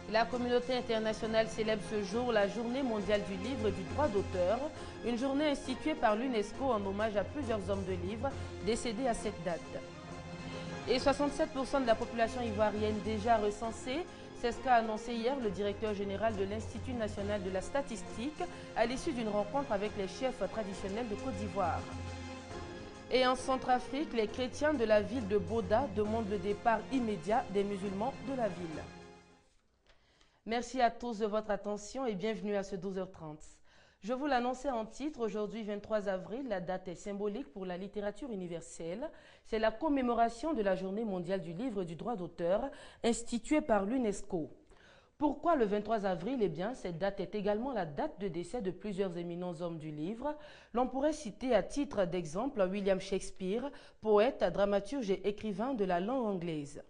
La communauté internationale célèbre ce jour la Journée mondiale du livre et du droit d'auteur, une journée instituée par l'UNESCO en hommage à plusieurs hommes de livre décédés à cette date. Et 67% de la population ivoirienne déjà recensée, c'est ce qu'a annoncé hier le directeur général de l'Institut national de la statistique à l'issue d'une rencontre avec les chefs traditionnels de Côte d'Ivoire. Et en Centrafrique, les chrétiens de la ville de Boda demandent le départ immédiat des musulmans de la ville. Merci à tous de votre attention et bienvenue à ce 12h30. Je vous l'annonçais en titre, aujourd'hui 23 avril, la date est symbolique pour la littérature universelle. C'est la commémoration de la Journée mondiale du livre et du droit d'auteur instituée par l'UNESCO. Pourquoi le 23 avril? Eh bien, cette date est également la date de décès de plusieurs éminents hommes du livre. L'on pourrait citer à titre d'exemple William Shakespeare, poète, dramaturge et écrivain de la langue anglaise.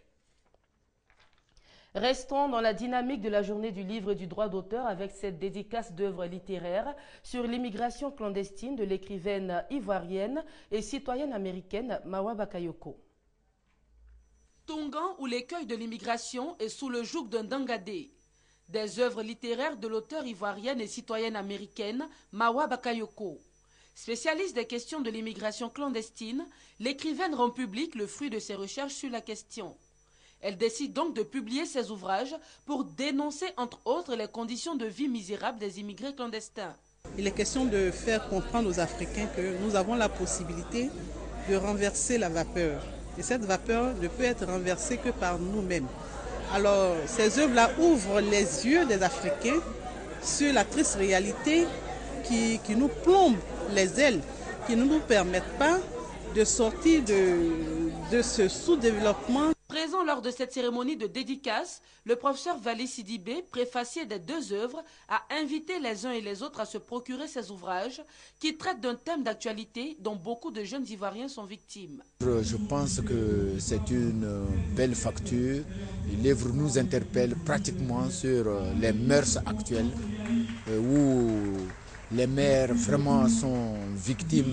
Restons dans la dynamique de la journée du livre et du droit d'auteur avec cette dédicace d'œuvres littéraires sur l'immigration clandestine de l'écrivaine ivoirienne et citoyenne américaine Mawa Bakayoko. Tongan ou l'écueil de l'immigration est sous le joug d'un dangadé. Des œuvres littéraires de l'auteure ivoirienne et citoyenne américaine Mawa Bakayoko. Spécialiste des questions de l'immigration clandestine, l'écrivaine rend public le fruit de ses recherches sur la question. Elle décide donc de publier ses ouvrages pour dénoncer entre autres les conditions de vie misérables des immigrés clandestins. Il est question de faire comprendre aux Africains que nous avons la possibilité de renverser la vapeur. Et cette vapeur ne peut être renversée que par nous-mêmes. Alors ces œuvres-là ouvrent les yeux des Africains sur la triste réalité qui nous plombe les ailes, qui ne nous permettent pas de sortir de ce sous-développement. Présent lors de cette cérémonie de dédicace, le professeur Vali Sidibé, préfacier des deux œuvres, a invité les uns et les autres à se procurer ces ouvrages qui traitent d'un thème d'actualité dont beaucoup de jeunes Ivoiriens sont victimes. Je pense que c'est une belle facture. L'œuvre nous interpelle pratiquement sur les mœurs actuelles où les mères vraiment sont victimes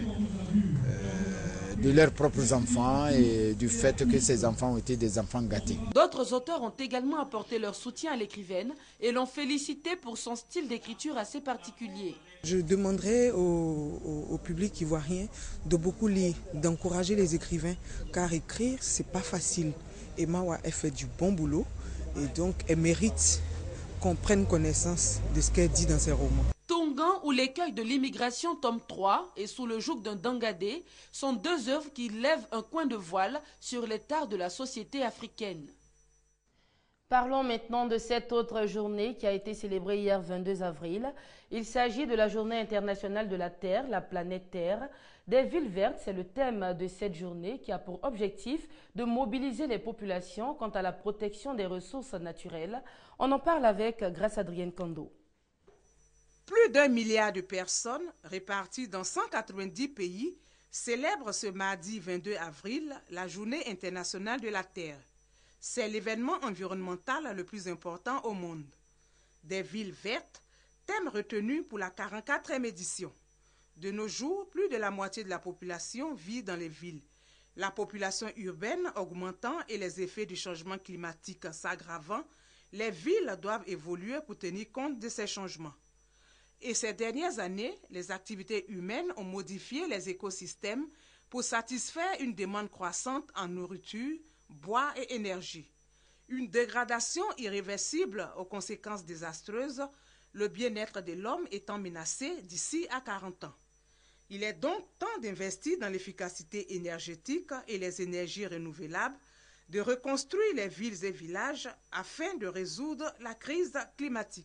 de leurs propres enfants et du fait que ces enfants ont été des enfants gâtés. D'autres auteurs ont également apporté leur soutien à l'écrivaine et l'ont félicité pour son style d'écriture assez particulier. Je demanderais au public ivoirien de beaucoup lire, d'encourager les écrivains, car écrire, c'est pas facile. Et Mawa, elle fait du bon boulot et donc elle mérite qu'on prenne connaissance de ce qu'elle dit dans ses romans. Tongan ou l'écueil de l'immigration, tome 3, et sous le joug d'un dangadé, sont deux œuvres qui lèvent un coin de voile sur les tares de la société africaine. Parlons maintenant de cette autre journée qui a été célébrée hier 22 avril. Il s'agit de la Journée internationale de la Terre, la planète Terre. Des villes vertes, c'est le thème de cette journée qui a pour objectif de mobiliser les populations quant à la protection des ressources naturelles. On en parle avec Grace Adrienne Kondo. Plus d'1 milliard de personnes réparties dans 190 pays célèbrent ce mardi 22 avril la Journée internationale de la Terre. C'est l'événement environnemental le plus important au monde. Des villes vertes, thème retenu pour la 44e édition. De nos jours, plus de la moitié de la population vit dans les villes. La population urbaine augmentant et les effets du changement climatique s'aggravant, les villes doivent évoluer pour tenir compte de ces changements. Et ces dernières années, les activités humaines ont modifié les écosystèmes pour satisfaire une demande croissante en nourriture, bois et énergie. Une dégradation irréversible aux conséquences désastreuses, le bien-être de l'homme étant menacé d'ici à 40 ans. Il est donc temps d'investir dans l'efficacité énergétique et les énergies renouvelables, de reconstruire les villes et villages afin de résoudre la crise climatique.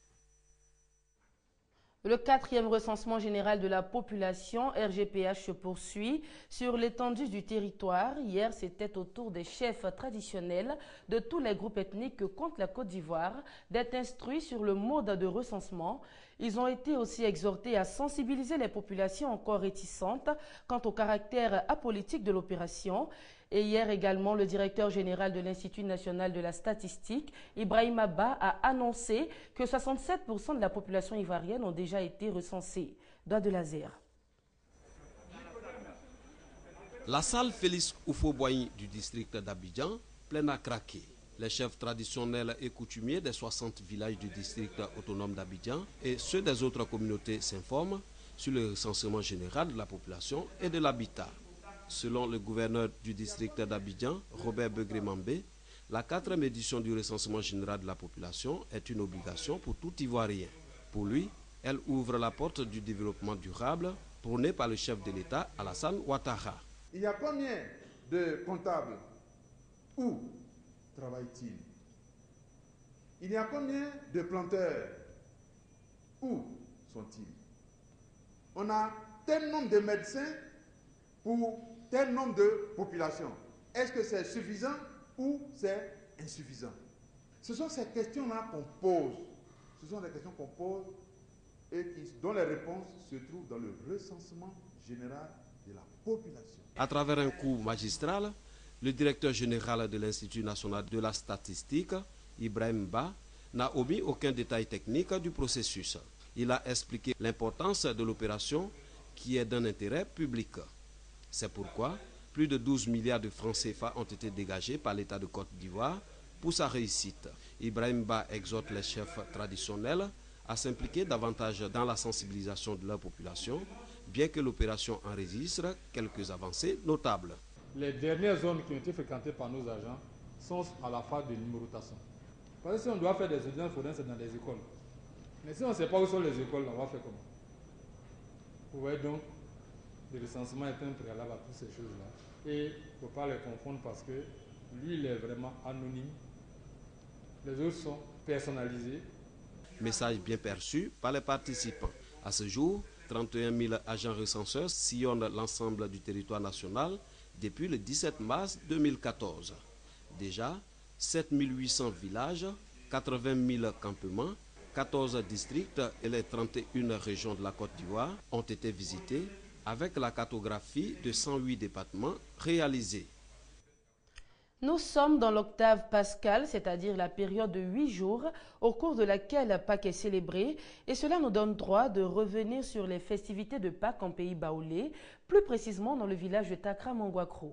Le 4e recensement général de la population, RGPH, se poursuit sur l'étendue du territoire. Hier, c'était au tour des chefs traditionnels de tous les groupes ethniques que compte la Côte d'Ivoire d'être instruits sur le mode de recensement. Ils ont été aussi exhortés à sensibiliser les populations encore réticentes quant au caractère apolitique de l'opération. Et hier également, le directeur général de l'Institut national de la statistique, Ibrahim Abba, a annoncé que 67% de la population ivoirienne ont déjà été recensés. Doigt de laser. La salle Félix Houphouët-Boigny du district d'Abidjan, pleine à craquer. Les chefs traditionnels et coutumiers des 60 villages du district autonome d'Abidjan et ceux des autres communautés s'informent sur le recensement général de la population et de l'habitat. Selon le gouverneur du district d'Abidjan, Robert Begré-Mambé, la 4e édition du recensement général de la population est une obligation pour tout Ivoirien. Pour lui, elle ouvre la porte du développement durable prôné par le chef de l'État, Alassane Ouattara. Il y a combien de comptables? Où travaillent-ils? Il y a combien de planteurs? Où sont-ils? On a tel nombre de médecins pour tel nombre de populations. Est-ce que c'est suffisant ou c'est insuffisant? Ce sont ces questions-là qu'on pose. Ce sont des questions qu'on pose et dont les réponses se trouvent dans le recensement général de la population. À travers un cours magistral, le directeur général de l'Institut national de la statistique, Ibrahim Ba, n'a omis aucun détail technique du processus. Il a expliqué l'importance de l'opération qui est d'un intérêt public. C'est pourquoi plus de 12 milliards de francs CFA ont été dégagés par l'État de Côte d'Ivoire pour sa réussite. Ibrahim Ba exhorte les chefs traditionnels à s'impliquer davantage dans la sensibilisation de leur population, bien que l'opération enregistre quelques avancées notables. Les dernières zones qui ont été fréquentées par nos agents sont à la phase de numérotation. Parce que si on doit faire des audiences forenses, c'est dans les écoles. Mais si on ne sait pas où sont les écoles, on va faire comment? Vous voyez donc, le recensement est un préalable à toutes ces choses-là. Et il ne faut pas les confondre parce que lui, il est vraiment anonyme. Les autres sont personnalisés. Message bien perçu par les participants. À ce jour, 31 000 agents recenseurs sillonnent l'ensemble du territoire national depuis le 17 mars 2014. Déjà, 7 800 villages, 80 000 campements, 14 districts et les 31 régions de la Côte d'Ivoire ont été visités avec la cartographie de 108 départements réalisés. Nous sommes dans l'octave pascale, c'est-à-dire la période de 8 jours au cours de laquelle Pâques est célébrée, et cela nous donne droit de revenir sur les festivités de Pâques en pays baoulé, plus précisément dans le village de Takra-Mangouakro.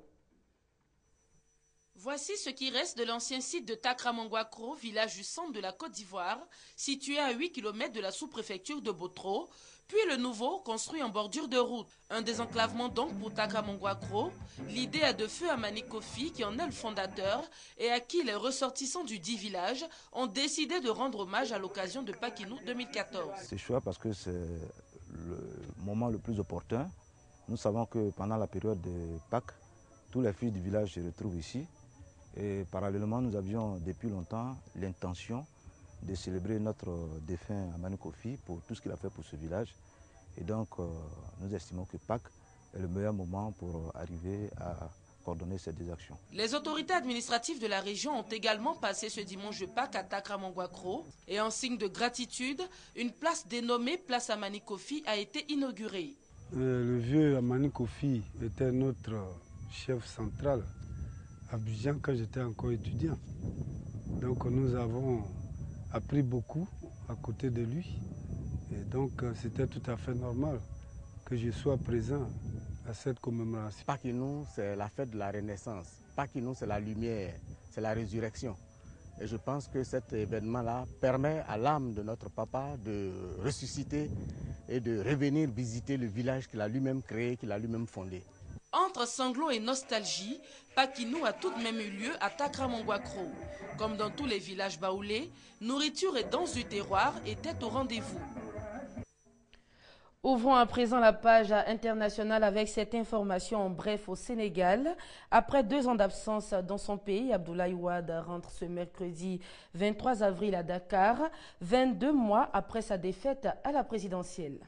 Voici ce qui reste de l'ancien site de Takra-Mangouakro, village du centre de la Côte d'Ivoire, situé à 8 km de la sous-préfecture de Botro, puis le nouveau, construit en bordure de route. Un désenclavement donc pour Takra-Mangouakro. L'idée est de Feu Amani Kofi, qui en est le fondateur, et à qui les ressortissants du dit village ont décidé de rendre hommage à l'occasion de Pakinou 2014. C'est chouette parce que c'est le moment le plus opportun. Nous savons que pendant la période de Pâques, tous les fils du village se retrouvent ici. Et parallèlement, nous avions depuis longtemps l'intention de célébrer notre défunt Amani Kofi pour tout ce qu'il a fait pour ce village. Et donc, nous estimons que Pâques est le meilleur moment pour arriver à coordonner ces deux actions. Les autorités administratives de la région ont également passé ce dimanche de Pâques à Takra-Mangouakro. Et en signe de gratitude, une place dénommée Place Amani Kofi a été inaugurée. Le vieux Amani Kofi était notre chef central à Abidjan quand j'étais encore étudiant. Donc nous avons appris beaucoup à côté de lui. Et donc c'était tout à fait normal que je sois présent à cette commémoration. Pakinou, c'est la fête de la Renaissance. Pakinou, c'est la lumière, c'est la résurrection. Et je pense que cet événement-là permet à l'âme de notre papa de ressusciter et de revenir visiter le village qu'il a lui-même créé, qu'il a lui-même fondé. Entre sanglots et nostalgie, Pakinou a tout de même eu lieu à Takra-Mangouakro. Comme dans tous les villages baoulés, nourriture et danse du terroir étaient au rendez-vous. Ouvrons à présent la page internationale avec cette information en bref au Sénégal. Après 2 ans d'absence dans son pays, Abdoulaye Wade rentre ce mercredi 23 avril à Dakar, 22 mois après sa défaite à la présidentielle.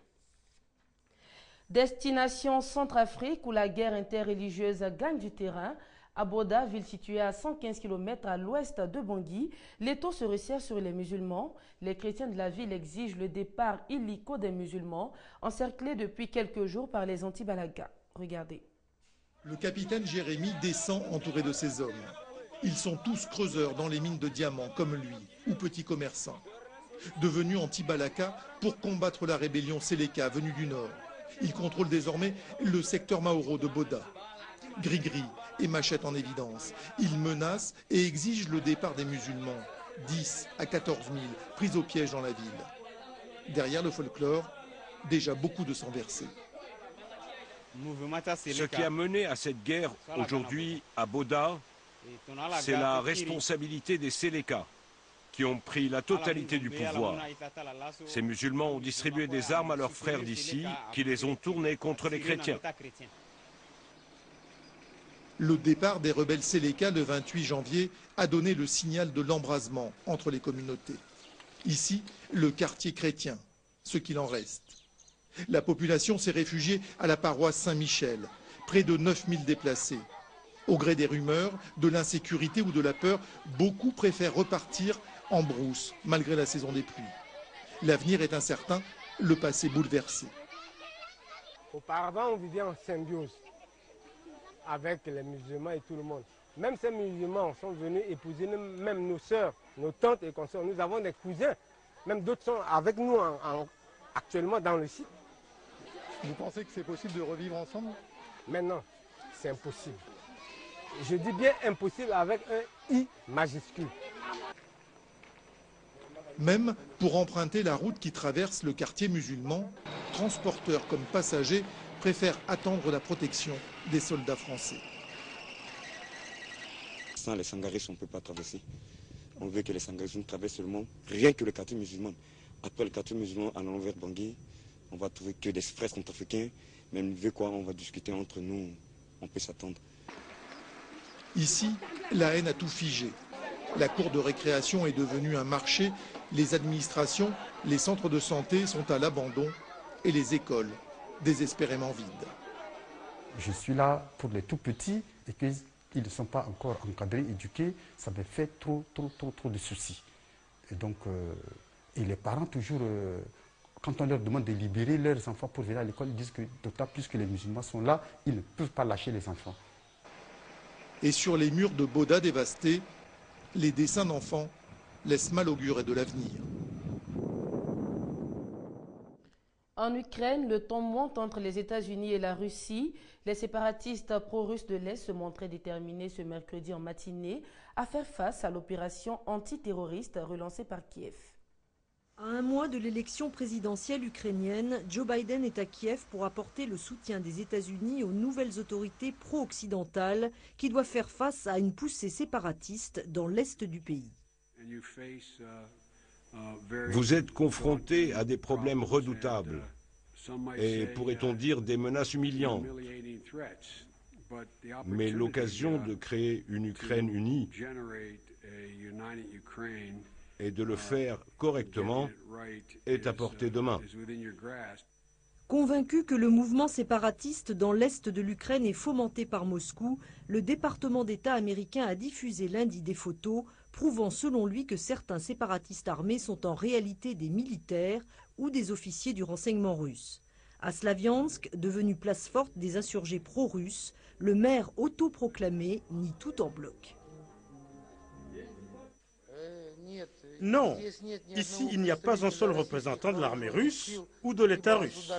Destination Centrafrique où la guerre interreligieuse gagne du terrain. À Boda, ville située à 115 km à l'ouest de Bangui, l'étau se resserre sur les musulmans. Les chrétiens de la ville exigent le départ illico des musulmans, encerclés depuis quelques jours par les anti-Balaga. Regardez. Le capitaine Jérémy descend entouré de ses hommes. Ils sont tous creuseurs dans les mines de diamants comme lui, ou petits commerçants. Devenus anti-Balaka pour combattre la rébellion Séléka venue du nord. Ils contrôlent désormais le secteur Maoro de Boda. gris-gris et machette en évidence. Ils menacent et exigent le départ des musulmans. 10 à 14 000 pris au piège dans la ville. Derrière le folklore, déjà beaucoup de sang versé. Ce qui a mené à cette guerre aujourd'hui à Boda, c'est la responsabilité des Séléka, qui ont pris la totalité du pouvoir. Ces musulmans ont distribué des armes à leurs frères d'ici, qui les ont tournées contre les chrétiens. Le départ des rebelles Séléka le 28 janvier a donné le signal de l'embrasement entre les communautés. Ici, le quartier chrétien, ce qu'il en reste. La population s'est réfugiée à la paroisse Saint-Michel, près de 9000 déplacés. Au gré des rumeurs, de l'insécurité ou de la peur, beaucoup préfèrent repartir en brousse, malgré la saison des pluies. L'avenir est incertain, le passé bouleversé. Auparavant, on vivait en symbiose avec les musulmans et tout le monde. Même ces musulmans sont venus épouser même nos sœurs, nos tantes et consorts. Nous avons des cousins, même d'autres sont avec nous actuellement dans le site. Vous pensez que c'est possible de revivre ensemble? Maintenant, c'est impossible. Je dis bien impossible avec un I majuscule. Même pour emprunter la route qui traverse le quartier musulman, transporteurs comme passagers préfèrent attendre la protection des soldats français. Sans les sangaris, on ne peut pas traverser. On veut que les sangaris traversent le monde, rien que le quartier musulman. Après le quartier musulman, en allant vers Bangui, on va trouver que des frères contre-africains. Même veut quoi, on va discuter entre nous, on peut s'attendre. Ici, la haine a tout figé. La cour de récréation est devenue un marché. Les administrations, les centres de santé sont à l'abandon et les écoles désespérément vides. Je suis là pour les tout petits et qu'ils ne sont pas encore encadrés, éduqués. Ça me fait trop de soucis. Et donc, et les parents toujours, quand on leur demande de libérer leurs enfants pour venir à l'école, ils disent que d'autant plus que les musulmans sont là, ils ne peuvent pas lâcher les enfants. Et sur les murs de Boda dévastés, les dessins d'enfants laissent mal augurer de l'avenir. En Ukraine, le ton monte entre les États-Unis et la Russie. Les séparatistes pro-russes de l'Est se montraient déterminés ce mercredi en matinée à faire face à l'opération antiterroriste relancée par Kiev. À un mois de l'élection présidentielle ukrainienne, Joe Biden est à Kiev pour apporter le soutien des États-Unis aux nouvelles autorités pro-occidentales qui doivent faire face à une poussée séparatiste dans l'est du pays. Vous êtes confrontés à des problèmes redoutables et, pourrait-on dire, des menaces humiliantes. Mais l'occasion de créer une Ukraine unie et de le faire correctement est à portée de main. Convaincu que le mouvement séparatiste dans l'est de l'Ukraine est fomenté par Moscou, le département d'État américain a diffusé lundi des photos prouvant selon lui que certains séparatistes armés sont en réalité des militaires ou des officiers du renseignement russe. À Slaviansk, devenu place forte des insurgés pro-russes, le maire autoproclamé nie tout en bloc. Non, ici il n'y a pas un seul représentant de l'armée russe ou de l'État russe.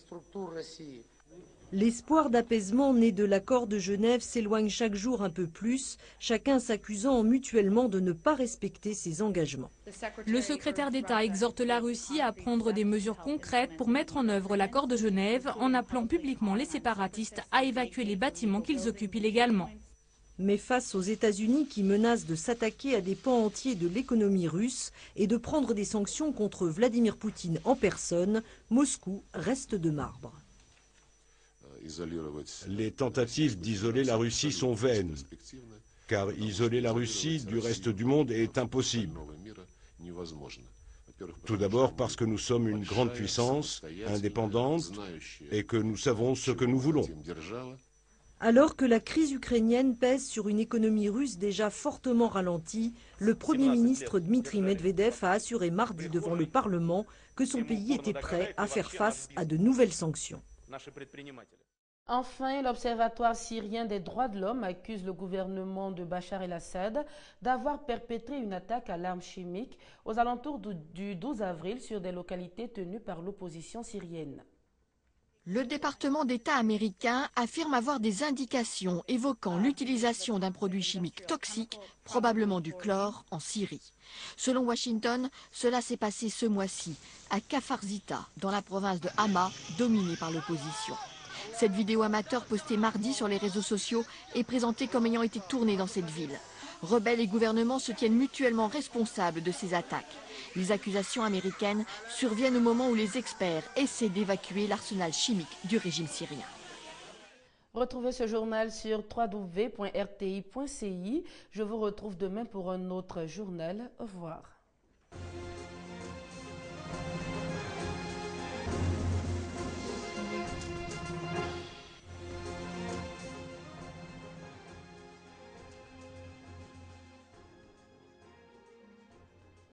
L'espoir d'apaisement né de l'accord de Genève s'éloigne chaque jour un peu plus, chacun s'accusant mutuellement de ne pas respecter ses engagements. Le secrétaire d'État exhorte la Russie à prendre des mesures concrètes pour mettre en œuvre l'accord de Genève en appelant publiquement les séparatistes à évacuer les bâtiments qu'ils occupent illégalement. Mais face aux États-Unis qui menacent de s'attaquer à des pans entiers de l'économie russe et de prendre des sanctions contre Vladimir Poutine en personne, Moscou reste de marbre. Les tentatives d'isoler la Russie sont vaines, car isoler la Russie du reste du monde est impossible. Tout d'abord parce que nous sommes une grande puissance, indépendante, et que nous savons ce que nous voulons. Alors que la crise ukrainienne pèse sur une économie russe déjà fortement ralentie, le Premier ministre Dmitry Medvedev a assuré mardi devant le Parlement que son pays était prêt à faire face à de nouvelles sanctions. Enfin, l'Observatoire syrien des droits de l'homme accuse le gouvernement de Bachar el-Assad d'avoir perpétré une attaque à l'arme chimique aux alentours du 12 avril sur des localités tenues par l'opposition syrienne. Le département d'État américain affirme avoir des indications évoquant l'utilisation d'un produit chimique toxique, probablement du chlore, en Syrie. Selon Washington, cela s'est passé ce mois-ci à Kafarzita, dans la province de Hama, dominée par l'opposition. Cette vidéo amateur postée mardi sur les réseaux sociaux est présentée comme ayant été tournée dans cette ville. Rebelles et gouvernements se tiennent mutuellement responsables de ces attaques. Les accusations américaines surviennent au moment où les experts essaient d'évacuer l'arsenal chimique du régime syrien. Retrouvez ce journal sur www.rti.ci. Je vous retrouve demain pour un autre journal. Au revoir.